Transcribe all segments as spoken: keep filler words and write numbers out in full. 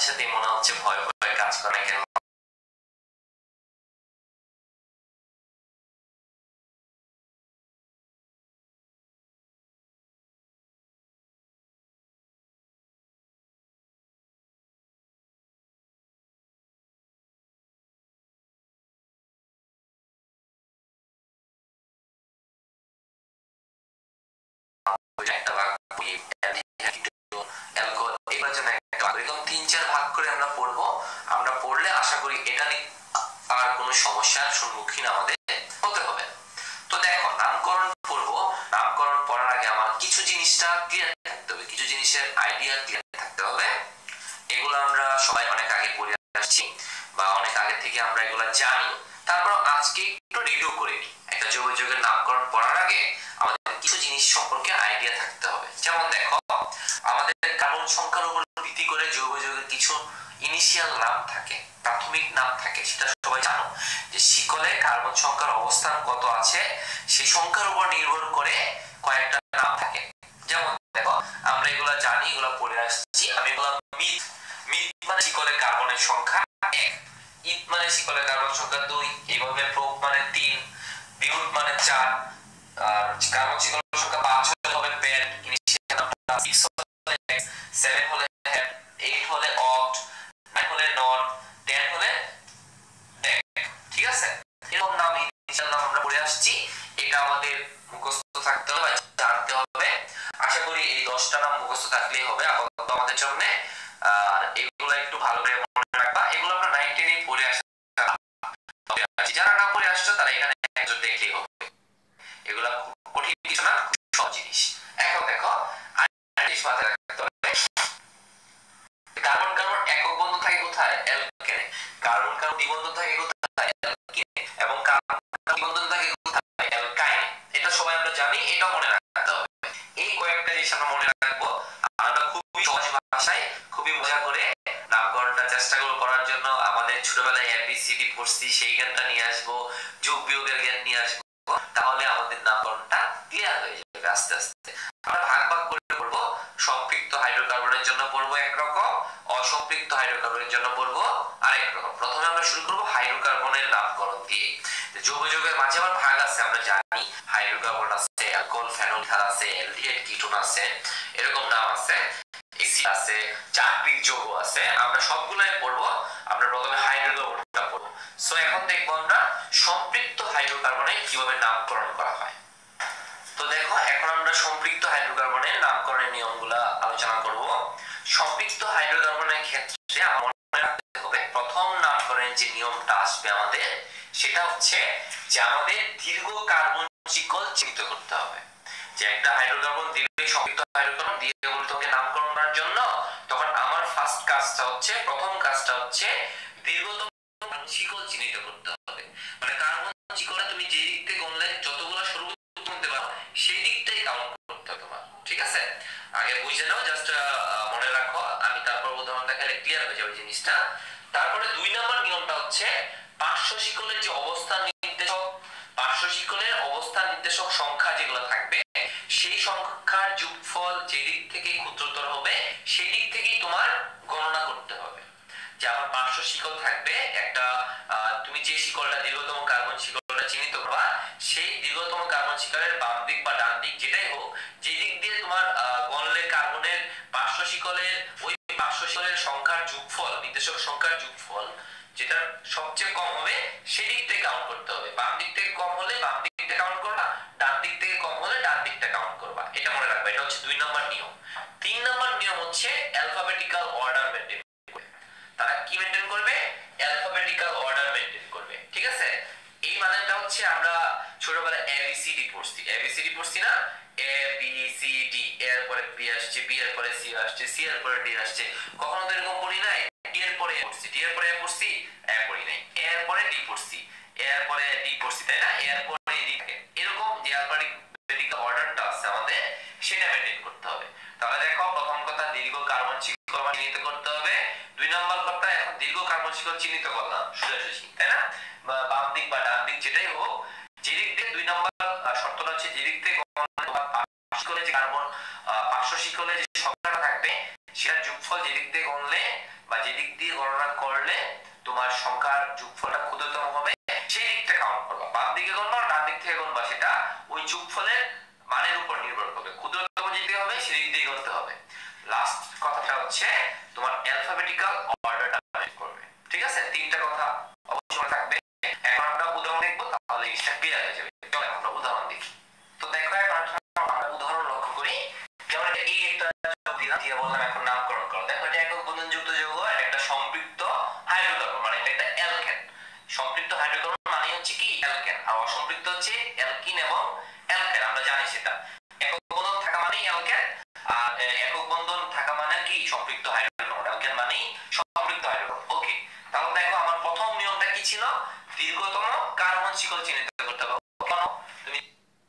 সাথে মনে হচ্ছে ভয় ভয় কাজ করে কেন। সমস্যার সম্মুখীন আমাদের হতে হবে। তো দেখো নামকরণ করব, নামকরণ করার আগে আমার কিছু জিনিসটা ক্লিয়ার থাকতে হবে, কিছু জিনিসের আইডিয়া ক্লিয়ার থাকতে হবে। এগুলো আমরা সবাই অনেক আগে পড়ে আসছি বা অনেক আগে থেকে আমরা এগুলো জানি, তারপর আজকে একটু রিভিউ করে নিই। একটা যৌগ যৌগের নামকরণ করার আগে আমাদের কিছু জিনিস সম্পর্কে আইডিয়া থাকতে হবে। যেমন দেখো আমাদের কার্বন সংখ্যার উপর ভিত্তি করে যৌগ যৌগের কিছু ইনিশিয়াল নাম থাকে, প্রাথমিক নাম থাকে, সেটা সবাই জানো যে শিকলে কার্বন সংখ্যার অবস্থান কত আছে সেই সংখ্যার উপর নির্ভর করে কয়েকটা নাম থাকে। যেমন দেখো আমরা এগুলা জানি, এগুলা পড়ে আসছি। আমি বললাম মিথ, মিথ মানে শিকলে কার্বনের সংখ্যা এক, ইথ মানে শিকলে কার্বন সংখ্যা দুই, এইভাবে প্রোপ মানে তিন, বিউট মানে চার, আর কার্বন শিকলের সংখ্যা পাঁচ হলে হবে পেন্ট, ইনিশিয়াল নামটা সিক্স হলে হেক্স, সেভেন হলে হেপ, এইট হলে অক্ট, নাইন হলে নন, টেন হলে ডেক। ঠিক আছে, এরকম নাম ইনিশিয়াল নাম আমরা পড়ে আসছি, এটা আমাদের মুখস্থ থাকতে হবে, জানতে হবে। আশা করি এই দশটা নাম মুখস্থ থাকলেই হবে আপাতত আমাদের জন্য। আর এগুলো একটু ভালো করে মনে রাখবা, এগুলো আমরা নাইন টেন এ পড়ে আসছি, যারা না পড়ে আসছো তারা এখানে একজন দেখলেই হবে। এগুলো কঠিন কিছু না, সব জিনিস। এখন দেখো আরেকটা জিনিস মাথায় রাখতে হবে, কার্বন কার্বন একক বন্ধন থাকে কোথায়? অ্যালকেনে। কার্বন কার্বন দ্বিবন্ধন থাকে কোথায়? অ্যালকিনে। এবং কার্বন দ্বিবন্ধন থাকে কোথায়? অ্যালকাইনে। এটা সবাই আমরা জানি, এটা মনে রাখতে হবে। এই কয়েকটা জিনিস আমরা মনে রাখবো, আমরা খুবই সহজ ভাষায় খুবই মজা করে নামকরণটা চেষ্টা করব করার জন্য। আমাদের ছোটবেলায় এবিসিডি পড়ছি, সেই জ্ঞানটা নিয়ে আসবো, যোগ বিয়োগের জ্ঞান নিয়ে আসবো, তাহলে আমাদের নামকরণটা ক্লিয়ার হয়ে যাবে আস্তে আস্তে। আমরা ভাগ ভাগ করে পড়বো, সম্পৃক্ত হাইড্রোকার্বনের জন্য পড়বো একরকম, অসম্পৃক্ত হাইড্রোকার্বনের জন্য পড়বো আরেক রকম। প্রথমে আমরা শুরু করবো হাইড্রোকার্বনের নামকরণ দিয়ে। যৌগ যৌগের মাঝে আবার ভাগ আছে, আমরা জানি হাইড্রোকার্বন আছে, অ্যালকোহল, ফেনল, ইথার আছে, অ্যালডিহাইড, কিটোন আছে, এরকম নাম আছে, এসিড আছে, চাকরিক যৌগ আছে, আমরা সবগুলাই পড়বো। আমরা প্রথমে হাইড্রোকার্বনটা পড়বো। সো এখন দেখবো আমরা সম্পৃক্ত হাইড্রোকার্বনের কিভাবে নামকরণ করা হয়। তো দেখো এখন আমরা সম্পৃক্ত হাইড্রোকার্বনের নামকরণের নিয়মগুলো আলোচনা করব। সম্পৃক্ত হাইড্রোকার্বনের ক্ষেত্রে মনে রাখতে হবে প্রথম নামকরণের যে নিয়মটা আসবে আমাদের, সেটা হচ্ছে যে আমাদের দীর্ঘ কার্বন শিকল চিহ্নিত করতে হবে। যে একটা হাইড্রোকার্বন দিলে সম্পৃক্ত হাইড্রোকার্বন দিয়ে তোকে নামকরণ করার জন্য, তখন আমার ফার্স্ট কাজটা হচ্ছে, প্রথম কাজটা হচ্ছে দীর্ঘতম শিকল চিহ্নিত করতে হবে। মানে কার্বন শিকলে তুমি যে দিক থেকে গণলে যতগুলো সরু গুনতে পারো সেই দিকটাই কাউন্ট করতে হবে তোমার। ঠিক আছে, আগে বুঝে নাও, জাস্ট মনে রাখো, আমি তারপর উদাহরণ দেখালে ক্লিয়ার হয়ে যাবে জিনিসটা। তারপরে দুই নম্বর নিয়মটা হচ্ছে পার্শ্ব শিকলের যে অবস্থান নির্দেশক, পার্শ্ব শিকলের অবস্থান নির্দেশক সংখ্যা যেগুলো থাকবে, সেই সংখ্যার যোগফল যে দিক থেকে ক্ষুদ্রতর হবে সেই দিক থেকেই তোমার গণনা করতে হবে। যে আমার পার্শ্ব শিকল থাকবে একটা, তুমি যে শিকলটা দীর্ঘতম কার্বন শিকলটা চিহ্নিত করবা, সেই দীর্ঘতম কার্বন শিকলের বাম দিক বা ডান দিক যেটাই হোক, যে দিক দিয়ে তোমার গণলে কার্বনের পার্শ্ব শিকলের ওই পার্শ্ব শিকলের সংখ্যার যোগফল, নির্দেশক সংখ্যার যোগফল যেটা সবচেয়ে কম হবে সেই দিক থেকে কাউন্ট করতে হবে। বাম দিক থেকে কম হলে বাম দিক থেকে কাউন্ট করবা, ডান দিক থেকে কম হলে ডান দিকটা কাউন্ট করবা। এটা মনে রাখবা, এটা হচ্ছে দুই নম্বর নিয়ম। তিন নম্বর নিয়ম হচ্ছে অ্যালফাবেটিক্যাল অর্ডার মেইনটেইন করবে। তারা কি মেইনটেইন করবে? অ্যালফাবেটিক্যাল অর্ডার মেইনটেইন করবে। ঠিক আছে, এই মানেটা হচ্ছে আমরা ছোটবেলায় এবিসিডি পড়ছি, এবিসিডি পড়ছি না, এ বি সি ডি, এর পরে বি আসছে, বি এর পরে সি আসছে, সি এর পরে ডি আসছে। কখনো তো এরকম পড়ি নাই, ডি এর পরে এ পড়ছি, ডি এর পরে এ পড়ছি, এ পড়ি নাই, এর পরে ডি পড়ছি, এর পরে ডি পড়ছি, তাই না? এর পরে ডি থাকে। এরকম যে অ্যালফাবেটিক্যাল অর্ডারটা আছে আমাদের, সেটা মেইনটেইন করতে হবে। তাহলে দেখো প্রথম কথা দীর্ঘ কার্বন শিকল চিহ্নিত করতে হবে। দুই নম্বর কথা এখন দীর্ঘ কার্বন শিকল চিহ্নিত করলাম সোজাসুজি, তাই না? বাম দিক বা ডান দিক যেটাই হোক, যে দিক দিয়ে দুই নম্বর শর্তটা হচ্ছে যে দিক থেকে শিকলে যে কার্বন পার্শ্ব শিকলে যে সংখ্যাটা থাকবে সেটা যোগফল যেদিক দিয়ে গণলে বা যেদিক দিয়ে গণনা করলে তোমার সংখ্যার যোগফলটা ক্ষুদ্রতম হবে সেই দিকটা কাউন্ট করবা। বাম দিকে গণবা ডান দিক থেকে গণবা সেটা ওই যোগফলের মানের উপর নির্ভর করবে। ক্ষুদ্রতম যেদিকে হবে সেদিক দিয়ে গণতে হবে। লাস্ট কথাটা হচ্ছে তোমার অ্যালফাবেটিক্যাল অর্ডারটা মেইনটেইন করবে। ঠিক আছে, তিনটা কথা অবশ্যই থাকবে। এখন আমরা উদাহরণ দেখব, তাহলে জিনিসটা ক্লিয়ার হয়ে যাবে। চলো আমরা উদাহরণ দেখি। তো দেখো এখন আমরা উদাহরণ লক্ষ্য করি। যেমন এটা এই একটা দিলাম দিয়ে বললাম এখন নামকরণ করো। দেখো এটা একক বন্ধনযুক্ত যৌগ আর একটা সম্পৃক্ত হাইড্রোকার্বন, মানে এটা একটা অ্যালকেন। সম্পৃক্ত হাইড্রোকার্বন মানে হচ্ছে কি অ্যালকেন, আর অসম্পৃক্ত হচ্ছে অ্যালকিন এবং অ্যালকেন। আমরা জানি সেটা একক বন্ধন থাকা মানেই অ্যালকেন, আর একক বন্ধন থাকা মানে কি সম্পৃক্ত হাইড্রোকার্বন। অ্যালকেন মানেই সম্পৃক্ত হাইড্রোকার্বন। ওকে, তাহলে দেখো আমার প্রথম নিয়মটা কি ছিল? দীর্ঘতম কার্বন শিকল চিহ্নিত করতে হবে। কেন? তুমি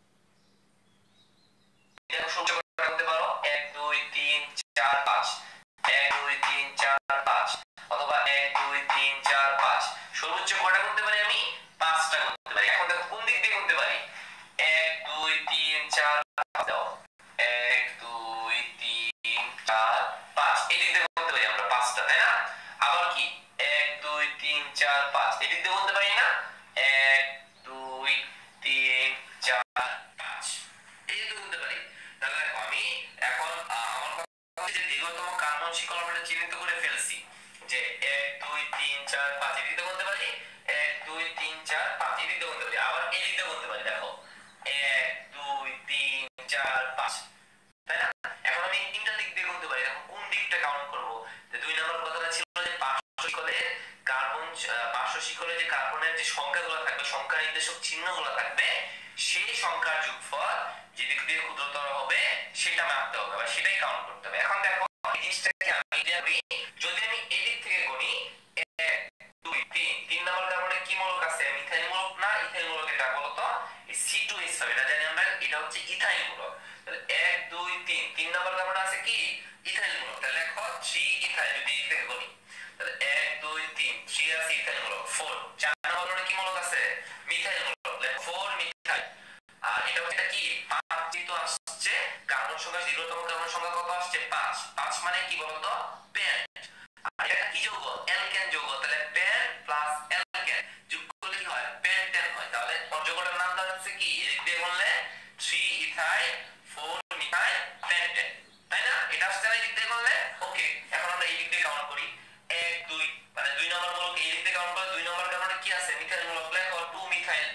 দেখো সূত্র করতে পারো এক দুই তিন চার পাঁচ, এক দুই তিন চার পাঁচ, অথবা এক দুই তিন চার পাঁচ। সর্বোচ্চ কয়টা করতে পারি আমি? পাঁচটা করতে পারি। এখন দেখো কোন দিক দিয়ে করতে পারি? এক দুই তিন চার পাঁচ দাও, এক দুই তিন চার পাঁচ, এই দিক দিয়ে করতে পারি আমরা পাঁচটা, তাই না? আবার কি এক দুই তিন চার পাঁচ এই দিক দিয়ে করতে পারি না? এক দুই তিন চার পাঁচ এই দিক দিয়ে করতে পারি। তাহলে দেখো আমি এখন আমার কথা হচ্ছে যে দীর্ঘতম কার্বন শিকল আমরা চিহ্নিত করে ফেলছি যে এক দুই তিন চার পাঁচ এই দিক দিয়ে করতে পারি, এক দুই তিন চার পাঁচ এই দিক দিয়ে করতে পারি, আবার এই দিক দিয়ে করতে পারি। দেখো এক দুই তিন চার পাঁচ, তাই না? এখন আমি তিনটা দিক দিয়ে করতে পারি। এখন কোন দিকটা কাউন্ট করব? যে দুই নম্বর কথাটা ছিল যে পার্শ্ব শিকলে কার্বন পার্শ্ব শিকলে যে কার্বনের যে সংখ্যাগুলো থাকবে, সংখ্যা নির্দেশক চিহ্নগুলো থাকবে, সেই সংখ্যার যোগফল যে দিক দিয়ে ক্ষুদ্রতর হবে সেটা মাপতে হবে বা সেটাই কাউন্ট করতে হবে। এখন দেখো এই জিনিসটাকে আমি যদি আমি এই দিক থেকে গণি এক দুই তিন, তিন নম্বর কার্বনে কি মূলক আছে? মিথাইল মূলক না ইথাইল মূলক? এটা বলো তো। সি টু এইচ ফাইভ, এটা জানি আমরা, এটা হচ্ছে ইথাইল মূলক। তাহলে এক দুই তিন, তিন নম্বর কার্বনে আছে কি ইথাইল মূলক। তাহলে দেখো থ্রি ইথাইল, যদি এই থেকে গণি তাহলে এক দুই তিন, থ্রি আছে ইথাইল মূলক। ফোর, চার নম্বর কার্বনে কি মূলক আছে? মিথাইল মূলক। দেখো ফোর মিথাইল। আর এটা হচ্ছে কি পাঁচ, যেহেতু আসছে কার্বন সংখ্যা, দীর্ঘতম কার্বন সংখ্যা কত আসছে? পাঁচ। পাঁচ মানে কি বলতো? পেন্ট। আর এটা কি যৌগ? অ্যালকেন যৌগ। তাহলে পেন্ট প্লাস অ্যালকেন যোগ করলে কি হয়? পেন্টেন হয়। তাহলে যৌগটার নামটা হচ্ছে কি এদিক দিয়ে বললে three ethyl four methyl pentene, তাই না? এটা আসছে না এদিক দিয়ে বললে। ওকে, এখন আমরা এই দিক দিয়ে কাউন্ট করি। এক দুই, মানে দুই নম্বর মূলক এই দিক দিয়ে কাউন্ট করে দুই নম্বর কার্বনে কি আছে? মিথাইল মূলক। লেখো টু মিথাইল।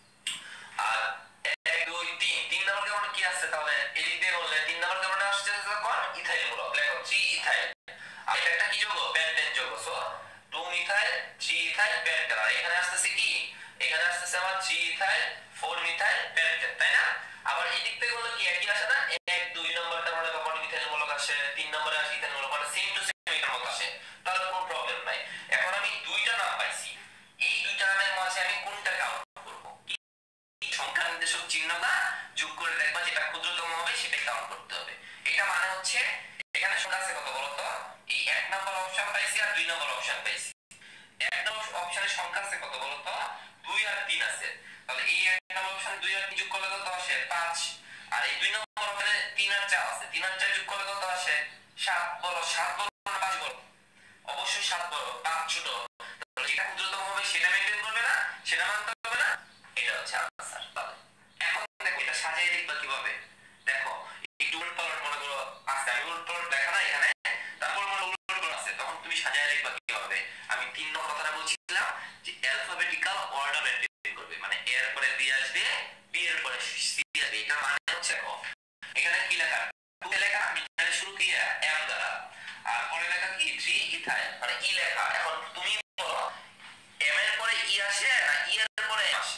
আর এক দুই তিন, তিন নম্বর কার্বনে কি আছে? তাহলে এই দিক দিয়ে বললে তিন নম্বর কার্বনে আসছে কোন? ইথাইল মূলক। লেখো থ্রি ইথাইল। আর এটা একটা কি যৌগ? পেন্টেন যৌগ। So two methyl three ethyl pentene. আর এখানে আসছে কি? এখানে আসছে আমার three ethyl four methyl pentene, তাই না? আবার এই দিক থেকে বললে কি একই আসে না? এক দুই নম্বর কার্বনে কখন মিথাইল মূলক আসে, তিন নম্বরে আসে ইথাইল মূলক, মানে সেম টু সেম এটার মতো আসে। তাহলে কোনো প্রবলেম নাই। এখন আমি দুইটা নাম পাইছি, এই দুইটা নামের মাঝে আমি কোনটা কাউন্ট করব? কি সংখ্যা নির্দেশক চিহ্নটা যোগ করে দেখবা যেটা ক্ষুদ্রতম হবে সেটাই কাউন্ট করতে হবে। এটা মানে হচ্ছে এখানে সংখ্যা আছে কত বলো তো? এই এক নম্বর অপশন পাইছি আর দুই নম্বর অপশন পাইছি। এক নম্বর অপশনের সংখ্যা আছে কত বলো তো? দুই আর তিন আছে। তাহলে এই এক নম্বর অপশনে দুই আর তিন যোগ করলে কত আসে? পাঁচ। আর এই দুই নম্বর অপশনে তিন আর চার আছে, তিন আর চার যোগ করলে কত আসে? সাত। বলো সাত বলো না পাঁচ বলো? অবশ্যই সাত বলো, পাঁচ ছোট। তাহলে যেটা ক্ষুদ্রতম হবে সেটা মেইনটেইন করবে না, সেটা মানতে হবে না। এটা হচ্ছে আনসার। এখন দেখো এটা সাজিয়ে লিখবা কিভাবে? দেখো একটু উলট পালট মনে করো আছে, আমি উলট পালট দেখা না এখানে, তারপর মনে উলট পালট আছে, তখন তুমি সাজিয়ে লিখবা কিভাবে? আমি তিন নম্বর কথাটা বলছিলাম যে অ্যালফাবেটিক্যাল অর্ডার মেইনটেইন করবে, মানে এ এর পরে বি আসবে, বি এর পরে সি আসবে। এটা মানে হচ্ছে এখানে কি লেখা? টু লেখা, মিথাইল শুরু কি এম দ্বারা, আর পরে লেখা কি থ্রি ইথাইল, মানে ই লেখা। এখন তুমি বলো এম এর পরে ই আসে না ই এর পরে এম আসে?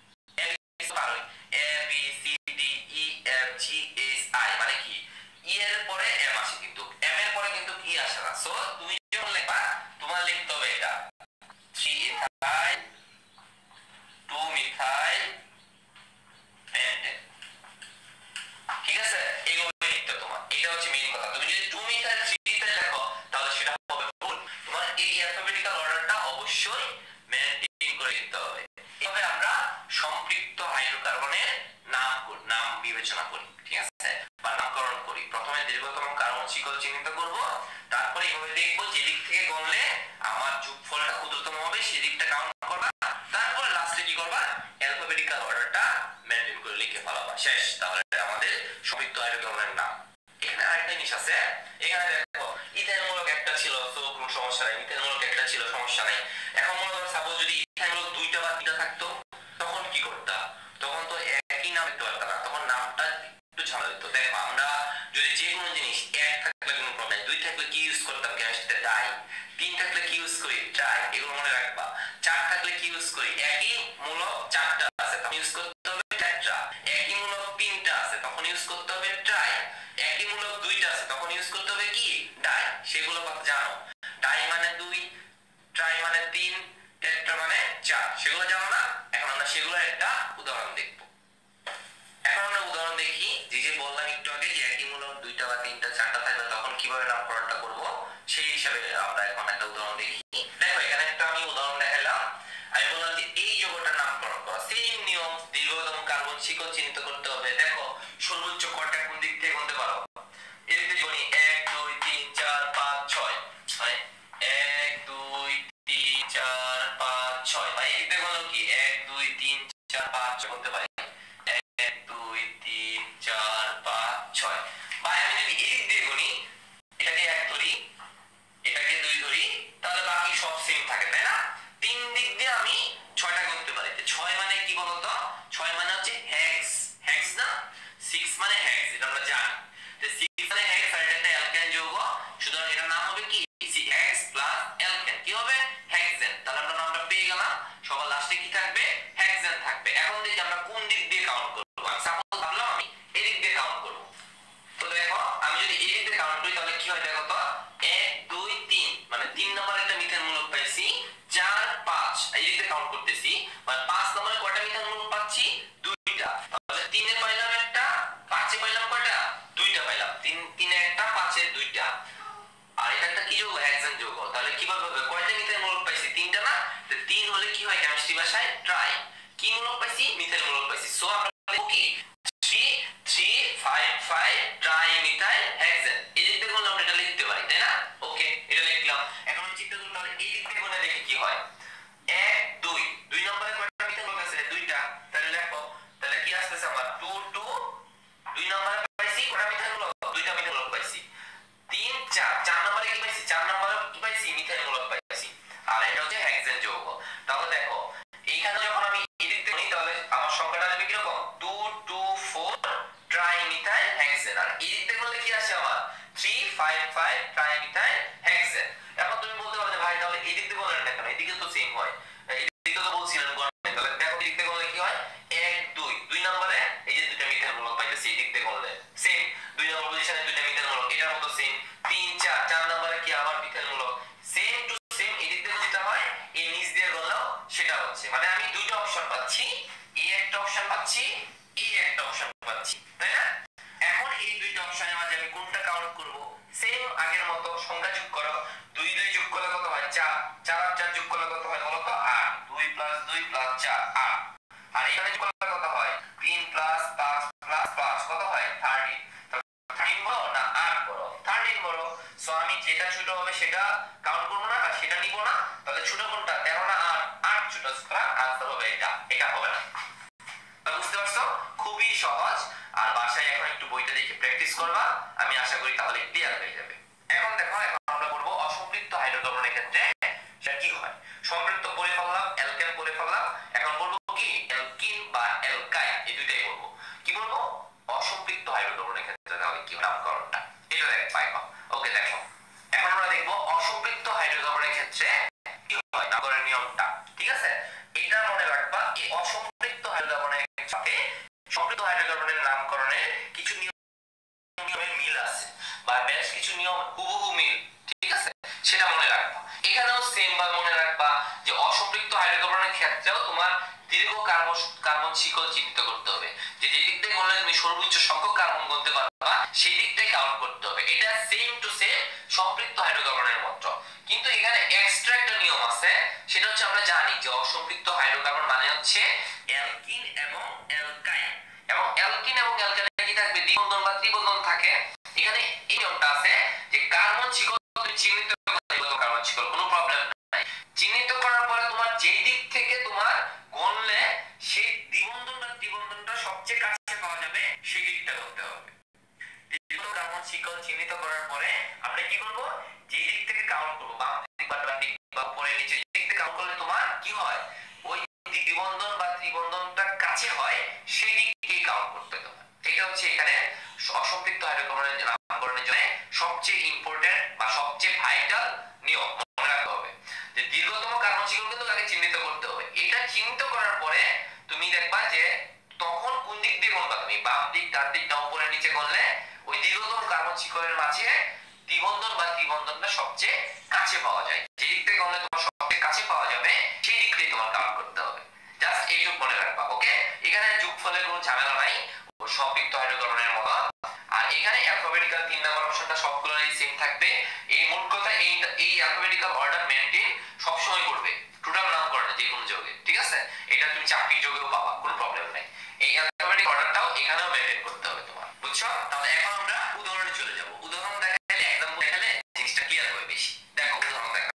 A B C D E F G H I, মানে কি ই এর পরে এম আসে, কিন্তু এম এর পরে কিন্তু ই আসে না। সো তুমি যখন লিখবা তোমার লিখতে হবে এটা three ethyl two methyl pentene. ঠিক আছে, এইভাবে লিখতে তোমার, এটা হচ্ছে মেইন কথা। তুমি যদি টু মিথাইল থ্রি ইথাইল লেখো তাহলে সেটা হবে ভুল। তোমার এই অ্যালফাবেটিক্যাল অর্ডারটা অবশ্যই মেইনটেইন করে দিতে হবে। এভাবে আমরা সম্পৃক্ত হাইড্রোকার্বনের নাম নাম বিবেচনা করি, ঠিক আছে, বা নামকরণ করি। প্রথমে দীর্ঘতম কার্বন শিকল চিহ্নিত করব, হবে সেই দিকটা কাউন্ট করবা, তারপর লাস্টে কি করবা অ্যালফাবেটিক্যাল অর্ডারটা মেইনটেইন করে লিখে ফেলাবা, শেষ। তাহলে আমাদের সম্পৃক্ত হাইড্রোকার্বনের নাম। এখানে আরেকটা জিনিস আছে, এখানে দেখো ইথাইনমূলক একটা ছিল তো কোনো সমস্যা নাই, মিথাইনমূলক একটা ছিল সমস্যা নাই। এখন মনে করো সাপোজ যদি ইথাইনমূলক দুইটা বা তিনটা থাকতো তখন কি করতা? তখন তো একই নাম দিতে পারতা না, তখন নামটা একটু ঝামেলা দিত। দেখো আমরা যদি যে কোনো জিনিস এক থাকলে কোনো প্রবলেম, দুই থাকলে কি ইউজ করতাম কেমিস্ট্রিতে ডাই, তিন থাকলে কি ইউজ করি ট্রাই, এগুলো মনে রাখবা। চার থাকলে কি ইউজ করি, একই মূলক চারটা আছে তখন ইউজ করতে হবে টেট্রা, একই মূলক তিনটা আছে তখন ইউজ করতে হবে ট্রাই, একই মূলক দুইটা আছে তখন ইউজ করতে হবে কি ডাই। সেগুলো কথা জানো, ডাই মানে দুই, ট্রাই মানে তিন, টেট্রা মানে চার, সেগুলো জানো না? এখন আমরা সেগুলোর একটা উদাহরণ দেখব। এখন আমরা উদাহরণ দেখি, যে যে বললাম একটু আগে যে একই মূলক দুইটা বা তিনটা চারটা থাকলে তখন কিভাবে নামকরণটা করব, সেই হিসাবে আমরা এখন একটা উদাহরণ দেখি। দেখো এখানে একটা আমি উদাহরণ দেখালাম, আমি বললাম যে এই যৌগটার নামকরণ করো। সেম নিয়ম, দীর্ঘতম কার্বন শিকল চিহ্নিত করতে হবে। দেখো সর্বোচ্চ কয়টা কোন দিক থেকে গুনতে পারো, এর দিকে গুনি এক দুই তিন চার পাঁচ ছয়, মানে এক দুই তিন চার পাঁচ ছয়, ভাই এদিকে গুনলো কি এক দুই তিন চার পাঁচ ছয় গুনতে পারি, এক দুই তিন চার পাঁচ ছয়। ভাই আমি যদি এদিক দিয়ে গুনি, এটাকে এক ধরি এটাকে দুই ধরি, তাহলে বাকি সব সেম থাকে তাই না? তিন দিক দিয়ে আমি ছয়টা গুনতে পারি। ছয় মানে কি বলতো, ছয় মানে হচ্ছে হেক্স, হেক্স না, সিক্স মানে হেক্স, এটা আমরা জানি। তো সিক্স মানে হেক্স আর এটা একটা অ্যালকেন যৌগ, সুতরাং এটার নাম হবে কি সিক্স প্লাস অ্যালকেন, কি হবে হেক্সেন। তাহলে আমরা নামটা পেয়ে গেলাম, সবার লাস্টে কি থাকবে হেক্সেন থাকবে। এখন দেখি আমরা কোন দিক দিয়ে কাউন্ট করব। আমি সাপোজ ভাবলাম আমি এই দিক দিয়ে কাউন্ট করব, তো দেখো আমি যদি এই দিক দিয়ে কাউন্ট করি তাহলে কি হয় দেখো তো, এক দুই তিন মানে তিন নম্বরে একটা মিথেন মূলক পাইছি, চার পাঁচ এই দিক দিয়ে কাউন্ট করতেছি, মানে পাঁচ নম্বরে কয়টা মিথেন মূলক পাচ্ছি দুইটা, তাহলে তিনে পাইলাম একটা, পাঁচে পাইলাম কয়টা দুইটা পাইলাম, তিন তিনে একটা পাঁচে দুইটা। আর এটা একটা কি যৌগ হেক্সেন যৌগ, তাহলে কিভাবে হবে কয়টা মিথেন মূলক পাইছি তিনটা না, তো তিন হলে কি হয় কেমিস্ট্রি ভাষায় ট্রাই, কি মূলক পাইছি মিথেন মূলক পাইছি। সো আমরা লিখব কি three three five five trimethyl hexene, এই দিক দিয়ে আমরা এটা লিখতে পারি তাই না? ওকে এটা লিখলাম। এখন আমি চিন্তা করি তাহলে এই দিক দিয়ে গুণে দেখি কি হয়, এক দুই, দুই নম্বরে কয়টা মিথেন মূলক আছে দুইটা, তাহলে দেখো তাহলে কি আসছে আমার টু টু, দুই নম্বরে পাইছি কয়টা মিথেন মূলক দুইটা মিথেন মূলক পাইছি, তিন চার, চার নম্বরে কি পাইছি চার নম্বরে কি পাইছি মিথাইল মূলক পাইছি, আর এটা হচ্ছে হেক্সেন যৌগ। তাহলে দেখো এইখানে যখন আমি এদিক দিয়ে নিই তাহলে আমার সংখ্যাটা আসবে কি রকম two two four trimethyl hexene, আর এদিক দিয়ে করলে কি আসে আমার three five five trimethyl hexene. এখন তুমি বলতে পারো যে ভাই তাহলে এদিক দিয়ে বলেন না কেন, এদিকে তো সেম হয়, এদিকে তো বলছিলেন গণনা, তাহলে দেখো এদিক দিয়ে করলে কি হয় এক দুই, দুই নম্বরে এই যে দুইটা মিথাইল মূলক পাইতেছি এদিক দিয়ে করলে সেম, দুই নম্বর পজিশনে দুইটা মিথাইল মূলক এটার মতো সেম, তিন চার, চার নম্বরে কি আবার মিথাইল মূলক সেম টু সেম, এদিক দিয়ে যেটা হয় এই নিচ দিয়ে গেলেও সেটা হচ্ছে, মানে আমি দুইটা অপশন পাচ্ছি, এই একটা অপশন পাচ্ছি, এই একটা অপশন পাচ্ছি তাই না? এখন এই দুইটা অপশনের মাঝে আমি কোনটা কাউন্ট করব, সেম আগের মতো সংখ্যা যোগ করো, দুই দুই যোগ করলে কত হয় চার, চার আর চার যোগ করলে কত হয় বলো তো আট, দুই প্লাস দুই প্লাস চার আট, আর এখানে যোগ করলে কত হয় তিন প্লাস পাঁচ প্লাস পাঁচ কত হয় থার্টিন, থার্টিন বড় না আট বড়, থার্টিন বড়। সো আমি যেটা ছোট হবে সেটা কাউন্ট করব না আর সেটা নিব না, তাহলে ছোট কোনটা তেরো না আট, আট ছোট, আনসার হবে এটা, এটা হবে না। বুঝতে পারছো খুবই সহজ, আর বাসায় এখন একটু বইটা দেখে প্র্যাকটিস করবা, আমি আশা করি তাহলে ক্লিয়ার হয়ে যাবে। এখন দেখো এখন আমরা বলবো অসম্পৃক্ত হাইড্রোকার্বনের ক্ষেত্রে সেটা কি হয়। সম্পৃক্ত পড়ে ফেললাম, অ্যালকেন পড়ে ফেললাম, এখন বলবো কি অ্যালকিন বা অ্যালকাইন, এই দুইটাই বলবো। কি বলবো অসম্পৃক্ত হাইড্রোকার্বনের ক্ষেত্রে তাহলে কি নামকরণটা, এটা দেখ পাইবা। ওকে দেখো এখন আমরা দেখবো অসম্পৃক্ত হাইড্রোকার্বনের ক্ষেত্রে কি হয় নামকরণের নিয়মটা, ঠিক আছে? এটা মনে রাখবা, এই অসম্পৃক্ত হাইড্রোকার্বনের সাথে সম্পৃক্ত হাইড্রোকার্বনের নামকরণের কিছু নিয়মের মিল আছে বা বেশ কিছু নিয়ম হুবহু মিল, ঠিক আছে? সেটা মনে রাখবা। এখানেও সেম ভাবে মনে রাখবা যে অসম্পৃক্ত হাইড্রোকার্বনের ক্ষেত্রেও তোমার দীর্ঘ কার্বন কার্বন শিকল চিহ্নিত করতে হবে, যে যে দিক থেকে গণলে তুমি সর্বোচ্চ সংখ্যক কার্বন গুনতে পারবা সেই দিকটাই কাউন্ট করতে হবে। এটা সেম টু সেম সম্পৃক্ত হাইড্রোকার্বনের মতো, কিন্তু এখানে এক্সট্রা একটা নিয়ম আছে, সেটা হচ্ছে আমরা জানি যে অসম্পৃক্ত হাইড্রোকার্বন মানে হচ্ছে অ্যালকিন এবং অ্যালকাইন, এবং অ্যালকিন এবং অ্যালকাইনে কি থাকবে দ্বিবন্ধন বা ত্রিবন্ধন থাকে। এখানে এই নিয়মটা আছে যে কার্বন শিকল তুমি চিহ্নিত করতে পারো, কার্বন শিকল কোনো প্রবলেম নাই, চিহ্নিত করার পরে দিয়ে কাউন্ট করলে তোমার কি হয়, ওই দ্বিবন্ধন বা ত্রিবন্ধনটা কাছে হয় সেই দিককে কাউন্ট করতে হবে। এটা হচ্ছে এখানে অসম্পৃক্ত হাইড্রোকার্বনের নামকরণের জন্য সবচেয়ে ইম্পর্টেন্ট বা সবচেয়ে ভাইটাল নিয়ম মনে রাখতে হবে যে দীর্ঘতম কার্বন শিকল কিন্তু তাকে চিহ্নিত করতে হবে। এটা চিহ্নিত করার পরে তুমি দেখবা যে তখন কোন দিক দিয়ে গুনবা, তুমি বাম দিক ডান দিক না উপরে নিচে করলে ওই দীর্ঘতম কার্বন শিকলের মাঝে দ্বিবন্ধন বা ত্রিবন্ধনটা সবচেয়ে কাছে পাওয়া যায়। যে দিক থেকে গণলে তোমার সবচেয়ে কাছে পাওয়া যাবে সেই দিক দিয়ে তোমার কাউন্ট করতে হবে। জাস্ট এইটুকু মনে রাখবা। ওকে, এখানে যোগফলের কোনো ঝামেলা নাই, সম্পৃক্ত হাইড্রোকার্বনের মতো। আর এখানে অ্যালফাবেটিক্যাল তিন নাম্বার অপশনটা সবগুলোরই সেম থাকবে। এই মোট কথা এই এই অ্যালফাবেটিক্যাল অর্ডার মেইনটেইন সব সময় করবে টোটাল নামকরণে যে কোনো যোগে, ঠিক আছে? এটা তুমি চাকরির যোগেও পাবা, কোনো প্রবলেম নাই। এই অ্যালফাবেটিক অর্ডারটাও এখানেও মেইনটেইন করতে হবে তোমার, বুঝছো? তাহলে এখন আমরা উদাহরণে চলে যাব। উদাহরণ দেখালে এক্সাম্পল দেখালে জিনিসটা ক্লিয়ার হবে বেশি। দেখো উদাহরণ দেখা,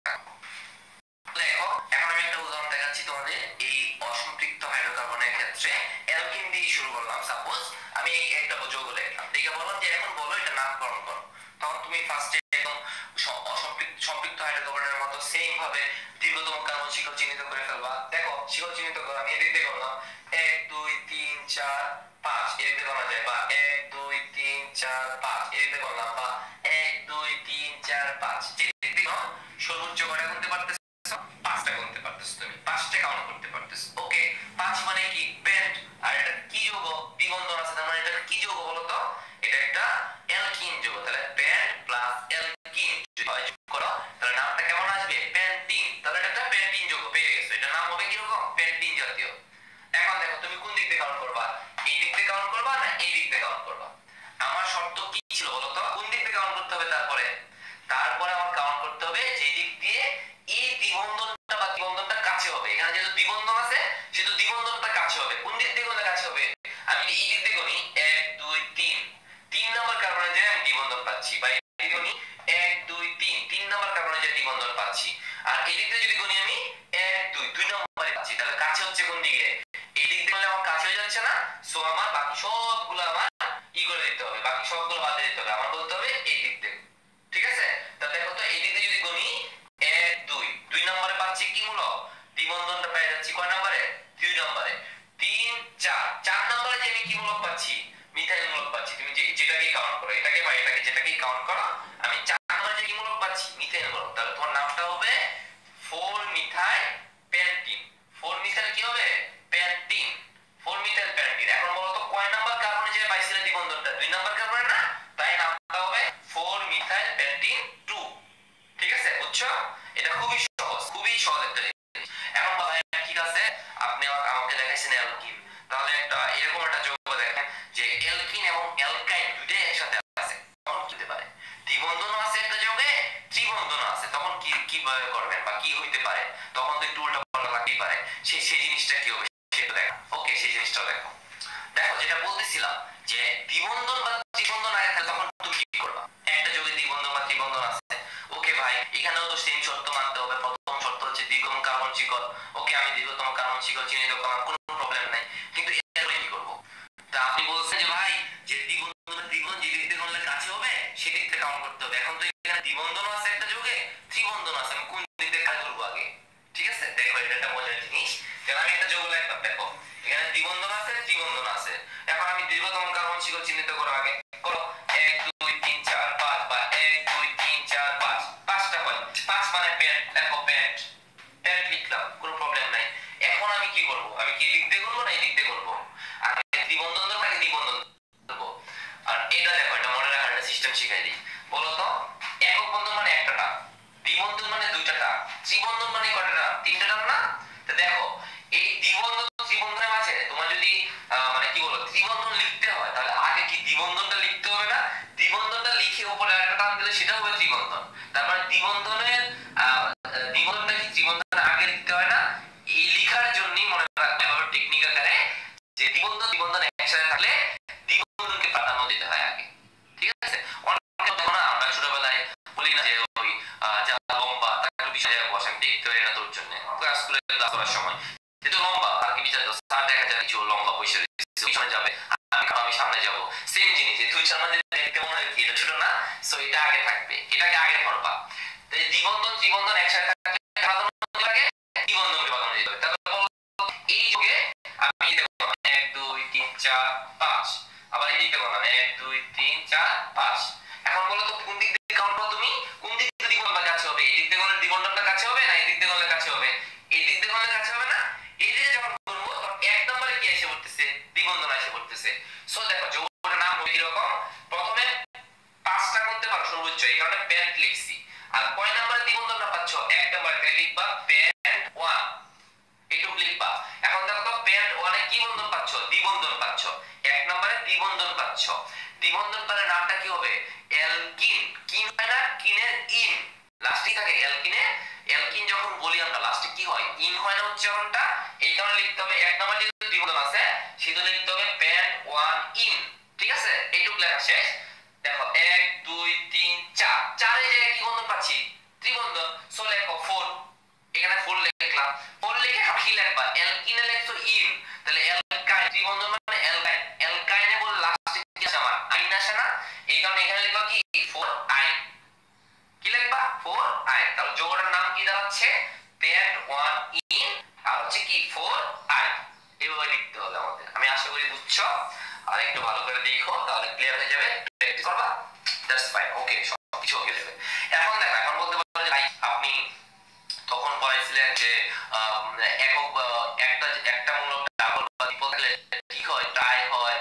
দেখো এখন আমি একটা উদাহরণ দেখাচ্ছি তোমাদের। এই অসম্পৃক্ত হাইড্রোকার্বনের ক্ষেত্রে অ্যালকিন দিয়ে শুরু করলাম। সাপোজ আমি একটা যৌগ লিখলাম, দেখে বললাম যে এখন বলো এটা নামকরণ করো। তখন তুমি ফার্স্টে একদম অসম্পৃক্ত সম্পৃক্ত হাইড্রোকার্বনের মতো সেম ভাবে দীর্ঘতম কার্বন শিকল চিহ্নিত করে ফেলবা। দেখো শিকল চিহ্নিত করো, আমি এদিক দিয়ে করলাম এক দুই তিন চার পাঁচ, এদিক দিয়ে করা যায়, বা এক দুই তিন চার পাঁচ এদিক দিয়ে করলাম, বা এক দুই তিন চার পাঁচ যেদিক দিয়ে সর্বোচ্চ করে গুনতে পারতেছ, পাঁচটা গুনতে পারতেছ, তুমি পাঁচটা কাউন্ট করতে পারতেছ। ওকে, পাঁচ মানে কি পেন্ট, আর এটা কি যৌগ, দ্বিবন্ধন আছে, তার মানে এটা কি যৌগ বলো তো? এটা একটা অ্যালকিন যৌগ। তাহলে পেন্ট প্লাস অ্যালকিন যদি হয় যোগ করো তাহলে নামটা কেমন আসবে? পেন্টিন। তাহলে এটা একটা পেন্টিন যৌগ পেয়ে গেছো। এটা নাম হবে কি রকম? পেন্টিন জাতীয়। এখন দেখো তুমি কোন দিক দিয়ে কাউন্ট করবা, এই দিক দিয়ে কাউন্ট করবা না এই দিক দিয়ে কাউন্ট করবা? আমার শর্ত কি ছিল বলো তো? কোন দিক দিয়ে কাউন্ট করতে হবে? তারপরে তারপরে আমার কাউন্ট করতে হবে যে দিক দিয়ে এই দ্বিবন্ধনটা বা ত্রিবন্ধনটা কাছে হবে। এখানে যেহেতু দ্বিবন্ধন আছে সেহেতু দ্বিবন্ধনটা কাছে হবে। কোন দিক দিয়ে গেলে কাছে হবে? আমি এই দিক দিয়ে গুনি এক দুই তিন, তিন নম্বর কার্বনের জায়গায় আমি দ্বিবন্ধন পাচ্ছি, বা এই দিকে গুনি এক দুই তিন, তিন নম্বর কার্বনের জায়গায় দ্বিবন্ধন পাচ্ছি। আর এই দিক দিয়ে যদি গুনি আমি এক দুই, দুই নম্বরে পাচ্ছি। তাহলে কাছে হচ্ছে কোন দিকে? এই দিক দিয়ে আমার কাছে হয়ে যাচ্ছে না? সো আমার বাকি সবগুলো আমার ই করে দিতে হবে, বাকি সবগুলো বাদ দিয়ে দিতে হবে। আমার বলতে হবে এই দিক দিয়ে, ঠিক আছে? তাহলে দেখো তো এই দিক দিয়ে যদি গুনি এক দুই, দুই নম্বরে পাচ্ছি কি মূলক? দ্বিবন্ধনটা পেয়ে যাচ্ছি কয় নম্বরে? দুই নম্বরে। তিন চার, চার নম্বরে যে আমি কি মূলক পাচ্ছি? মিথাইল মূলক পাচ্ছি। তুমি যে যেটাকে কাউন্ট করো, এটাকে বা এটাকে যেটাকে কাউন্ট করো, আমি চার নম্বরে যে কি মূলক পাচ্ছি? মিথাইল মূলক। তাহলে তোমার নামটা হবে four methyl pentyne. Four methyl কি হবে? পেন্টিন। Four methyl pentyne. এখন বলো তো কয় নাম্বার কার্বনে যে পাইছিলে দ্বিবন্ধনটা? দুই নাম্বার কার্বনে না? তাই নামটা হবে ফোর মিথাইল পেন্টিন টু। ঠিক আছে, বুঝছো? এটা খুবই সহজ, খুবই সহজ একটা জিনিস। এখন বলা হয় ঠিক আছে আপনি আমাকে দেখাইছেন অ্যালকিন, তাহলে একটা এরকম একটা যৌগ দেখেন যে অ্যালকিন এবং অ্যালকাইন দুটোই একসাথে আছে, তখন কি হতে পারে? দ্বিবন্ধনও আছে একটা যৌগে, ত্রিবন্ধনও আছে, তখন কি কিভাবে করবেন বা কি হইতে পারে? তখন তো একটু উল্টা পাল্টা লাগতেই পারে। সেই সেই জিনিসটা কি হবে সেটা দেখো। ওকে, সেই জিনিসটা দেখো। দেখো যেটা বলতেছিলাম যে দ্বিবন্ধন বা ত্রিবন্ধন আগে থাকলে তখন তুমি কি করবা? একটা যৌগে দ্বিবন্ধন বা ত্রিবন্ধন আছে, ওকে ভাই এখানেও তো সেম শর্ত মানতে হবে। প্রথম শর্ত হচ্ছে দীর্ঘতম কার্বন শিকল। ওকে, আমি দীর্ঘতম কার্বন শিকল চিহ্নিত করলাম, কোনো প্রবলেম নাই। কিন্তু এরপরে কি করব? তা আপনি বলছেন যে ভাই যে দ্বিবন্ধন দ্বিবন্ধন যে দিক দিয়ে করলে কাছে হবে সেদিক থেকে কাউন্ট করতে হবে। এখন তো এখানে দ্বিবন্ধনও আছে একটা যৌগে, ত্রিবন্ধন আছে, আমি কোন দিক দিয়ে কাজ করবো আগে? ঠিক আছে, দেখো এটা একটা মজার জিনিস। কারণ আমি একটা যৌগ লিখলাম, দেখো এখানে দ্বিবন্ধন আছে ত্রিবন্ধন আছে। এখন আমি দীর্ঘতম কার্বন শিকল চিহ্নিত করো আগে, করো এক দুই তিন চার পাঁচ, বা এক দুই তিন চার পাঁচ, পাঁচটা হয়। পাঁচ মানে প্যান্ট, দেখো প্যান্ট, প্যান্ট লিখলাম, কোনো প্রবলেম নাই। এখন আমি কি করব? আমি কি দিক দিয়ে করবো না এই দিক দিয়ে করবো? আমি দ্বিবন্ধন ধরবো নাকি দ্বিবন্ধন ধরবো? আর এটা দেখো, এটা মনে রাখার একটা সিস্টেম শিখাই দিই। বলো তো একক বন্ধন মানে একটা টান, দ্বিবন্ধন মানে দুইটা টান, ত্রিবন্ধন মানে কয়টা টান? তিনটা টান না? তো দেখো এই দ্বিবন্ধন ত্রিবন্ধনের মাঝে তোমার যদি মানে কি বলো ত্রিবন্ধন লিখতে হয় তাহলে আগে কি দ্বিবন্ধনটা লিখতে হবে না? দ্বিবন্ধনটা লিখে উপরে আরেকটা টান দিলে সেটা হবে ত্রিবন্ধন। তার মানে দ্বিবন্ধনের দ্বিবন্ধনটা কি ত্রিবন্ধনের আগে লিখতে হয় না? এই লেখার জন্যই মনে রাখতে হবে টেকনিক আকারে যে দ্বিবন্ধন দ্বিবন্ধন একসাথে থাকলে দ্বিবন্ধনকে প্রাধান্য দিতে হয় আগে, ঠিক আছে? অনেকে দেখো না আমরা ছোটবেলায় বলি না যে ওই যা লম্বা তার একটু বিষয় বসে, আমি দেখতে পারি না তোর জন্য ক্লাস স্কুলে ক্লাস করার সময় যেহেতু লম্বা আর কি বিচার স্যার দেখা যায় কিছু লম্বা বসে পিছনে যাবে, আমি আমি সামনে যাবো, সেম জিনিস দুই সামনে দেখতে মনে হয় কি এটা ছোট না? সো এটা আগে থাকবে, এটাকে আগে ধরবা। দ্বিবন্ধন ত্রিবন্ধন একসাথে থাকলে দ্বিবন্ধনকে প্রাধান্য দিতে হবে। তাহলে এই যুগে আমি দেখো এক দুই তিন চার পাঁচ, আবার এই দিকে বললাম এক দুই তিন চার পাঁচ। এখন বলো তো কোন দিক থেকে কাউন্ট করবে তুমি, কোন দিক থেকে দ্বিবন্ধনটা কাছে হবে? এই দিক থেকে গেলে দ্বিবন্ধনটা কাছে হবে না এই দিক থেকে গেলে কাছে হবে? এই দিক থেকে গেলে কাছে হবে না। এই দিকে যখন করব তখন এক নম্বরে কি এসে পড়তেছে? দ্বিবন্ধন এসে পড়তেছে। সো দেখো যৌগটার নাম হবে এরকম, প্রথমে পাঁচটা করতে পারো সর্বোচ্চ, এই কারণে প্যান্ট লিখছি। আর কয় নম্বরে দ্বিবন্ধনটা পাচ্ছ? এক নম্বরে, তাই লিখবা প্যান্ট ওয়ান, এইটুকু লিখবা। এখন দেখো তো প্যান্ট ওয়ানে কি বন্ধন পাচ্ছ? দ্বিবন্ধন পাচ্ছ। এক নম্বরে দ্বিবন্ধন পাচ্ছ। দ্বিবন্ধন পালে নামটা কি হবে? অ্যালকিন। কিন হয় না, কিনের ইন লাস্টে থাকে অ্যালকিনে। অ্যালকিন যখন বলি আমরা লাস্টে কি হয়? ইন হয় না উচ্চারণটা, এই কারণে লিখতে হবে এক নম্বরে যেহেতু দ্বিবন্ধন আছে সেটা লিখতে হবে প্যান্ট ওয়ান ইন। ঠিক আছে, এইটুকু লেখা শেষ। দেখো এক দুই তিন চার, চারের জায়গায় কি বন্ধন পাচ্ছি? ত্রিবন্ধন। সো লেখো ফোর, এখানে ফোর লিখলাম। ফোর লিখে কি লিখবা? অ্যালকিনে লিখছো ইন, তাহলে অ্যালকাইন, ত্রিবন্ধন মানে অ্যালকাইন। অ্যালকাইনে বল লাস্টে কি আসে আমার? আইন আসে না, এই কারণে এখানে লিখবা কি ফোর আইন। কি লিখবা? ফোর আইন। তাহলে যৌগটার নাম কি দাঁড়াচ্ছে? প্যান্ট ওয়ান ইন আর হচ্ছে কি ফোর আইন। এইভাবে লিখতে হবে আমাদের। আমি আশা করি বুঝছো, আর একটু ভালো করে দেখো তাহলে ক্লিয়ার হয়ে যাবে। প্র্যাকটিস করবা, দ্যাটস ফাইন, ওকে, সব কিছু ওকে যাবে। এখন দেখো, এখন বলতে পারো যে ভাই আপনি তখন পড়াইছিলেন যে একক একটা একটা মূলক ডাবল বা ট্রিপল থাকলে কি হয়? ট্রাই হয়,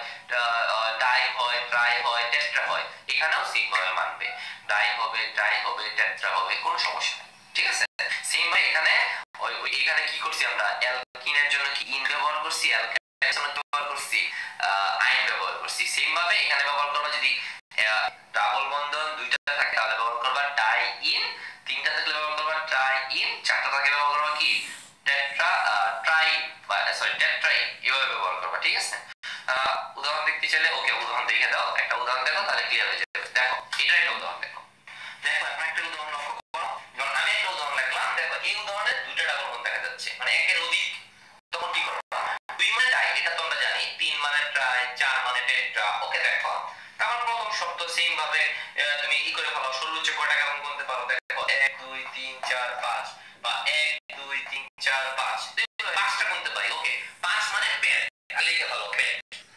ডাই হয়, ট্রাই হয়, টেট্রা হয়। এখানেও সেম ভাবে মানবে, ডাই হবে, ট্রাই হবে, টেট্রা হবে, কোনো সমস্যা নেই। ঠিক আছে, সেম ভাবে এখানে ওই এখানে কি করছি আমরা? অ্যালকিনের জন্য কি ইন ব্যবহার করছি, অ্যালকাইনের জন্য ব্যবহার করছি আইন ব্যবহার করছি। সেম ভাবে এখানে ব্যবহার করবা, যদি ডাবল বন্ধন দুইটা থাকে তাহলে ব্যবহার করবা ডাই ইন, তিনটা থাকলে ব্যবহার করবা ট্রাই ইন, চারটা থাকলে ব্যবহার করবা কি টেট্রা ট্রাই বা সরি টেট্রাই, এভাবে ব্যবহার করবা। ঠিক আছে, উদাহরণ দেখতে চাইলে ওকে উদাহরণ দেখে দাও, একটা উদাহরণ দেখো তাহলে ক্লিয়ার হয়ে যাবে। দেখো এটা একটা উদাহরণ দেখো, দেখো এখন একটা উদাহরণ লক্ষ্য করো। যেমন আমি একটা উদাহরণ লিখলাম, দেখো এই উদাহরণে দুইটা ডাবল বন্ধন দেখা যাচ্ছে, মানে একের অধিক। তখন কি করবা? দুই মানে ডাই, এটা তো আমরা জানি, তিন মানে ট্রাই, চার মানে টেট্রা। ওকে দেখো, তারপর প্রথম শর্ত সেম ভাবে তুমি কি করে ফেলো, সর্বোচ্চ কয়টা কেমন বলতে পারো? দেখো এক দুই তিন চার পাঁচ, বা এক দুই তিন চার পাঁচ, পাঁচটা বলতে পারি। ওকে, পাঁচ মানে প্যান্ট, লিখে ফেলো প্যান্ট।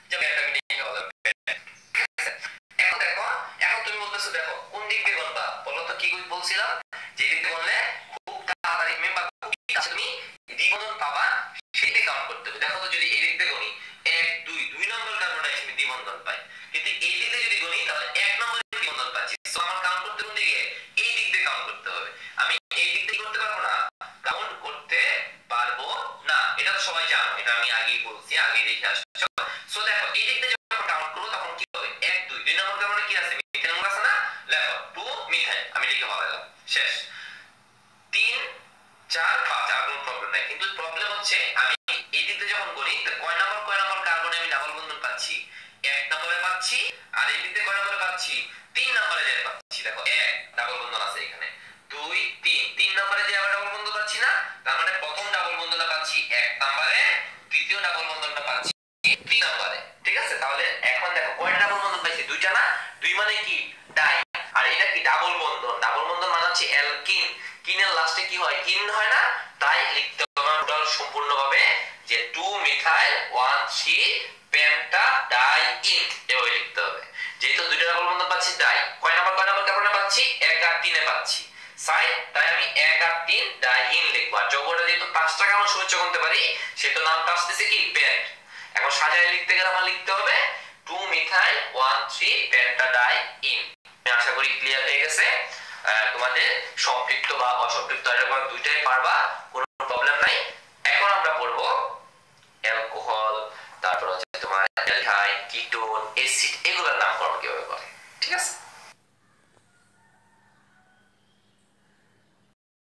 এখন দেখো, এখন তুমি বলতেছো দেখো কোন দিক দিয়ে গণবা? বলো তো কি বলছিলাম? যে দিক দিয়ে গণলে খুব তাড়াতাড়ি মেম্বার খুব কাছে তুমি দ্বিবন্ধন পাবা, সেই দিকে কাউন্ট করতে হবে। দেখো তো যদি এই দিক দিয়ে গণি এক দুই, দুই নম্বর কার্বনটাই আমি দ্বিবন্ধন পাই, কিন্তু এই দিক দিয়ে যদি গণি তাহলে এক নম্বরে দ্বিবন্ধন পাচ্ছি। সো আমার কাউন্ট করতে কোন দিকে? এই দিক দিয়ে কাউন্ট করতে হবে। আমি এই দিক দিয়ে করতে পারবো না, কাউন্ট করতে পারবো না, এটা তো সবাই জানো, এটা আমি আগেই বলছি, আগেই দেখে আসছো। সো দেখো এই দিক দিয়ে যখন কাউন্ট করব তখন কি হবে? এক দুই, দুই নম্বর কার্বনে কি আছে? মিথাইল আছে না, লেখো টু মিথাইল, আমি লিখে ফেলালাম, শেষ। তিন চার পাঁচ, আর কোনো প্রবলেম নাই। কিন্তু প্রবলেম হচ্ছে আমি এই দিক দিয়ে যখন গণি কয় নম্বর কয় নম্বর কার্বনে আমি ডাবল বন্ধন পাচ্ছি? এক নম্বরে পাচ্ছি, আর এই দিক দিয়ে কয় নম্বরে পাচ্ছি? তিন নম্বরে যে পাচ্ছি। দেখো এক ডাবল বন্ধন আছে এখানে, দুই তিন, তিন নম্বরে যে আবার ডাবল বন্ধন পাচ্ছি না, তার মানে প্রথম ডাবল বন্ধনটা পাচ্ছি এক নম্বরে, দ্বিতীয় ডাবল বন্ধনটা পাচ্ছি তিন নম্বরে। ঠিক আছে, তাহলে এখন দেখো কয়টা ডাবল বন্ধন পাইছি? দুইটা না, দুই মানে কি ডাই, আর এটা কি ডাবল বন্ধন। ডাবল বন্ধন মানে হচ্ছে অ্যালকিন, কিনের লাস্টে কি হয়? ইন হয় না, তাই লিখতে হবে টোটাল সম্পূর্ণভাবে যে two methyl one three pentadiene, এভাবে লিখতে হবে। যেহেতু দুইটা ডাবল বন্ধন পাচ্ছি ডাই, কয় নাম্বার কয় নাম্বার কার্বনে পাচ্ছি? এক আর তিনে পাচ্ছি সাই, তাই আমি এক আর তিন ডাই ইন লিখবো। আর যৌগটা যেহেতু পাঁচটা কার্বন সূচক করতে পারি, সেহেতু নামটা আসতেছে কি পেন্ট। এখন সাজায় লিখতে গেলে আমার লিখতে হবে two methyl one three pentadiene. আমি আশা করি ক্লিয়ার হয়ে গেছে। তোমাদের সম্পৃক্ত বা অসম্পৃক্ত দুইটাই পারবা।